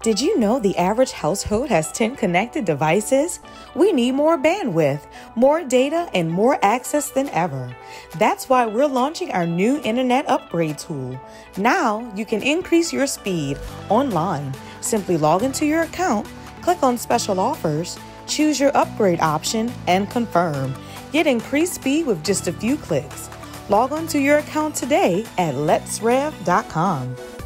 Did you know the average household has 10 connected devices? We need more bandwidth, more data, and more access than ever. That's why we're launching our new Internet Upgrade tool. Now you can increase your speed online. Simply log into your account, click on Special Offers, choose your upgrade option, and confirm. Get increased speed with just a few clicks. Log on to your account today at letsrev.com.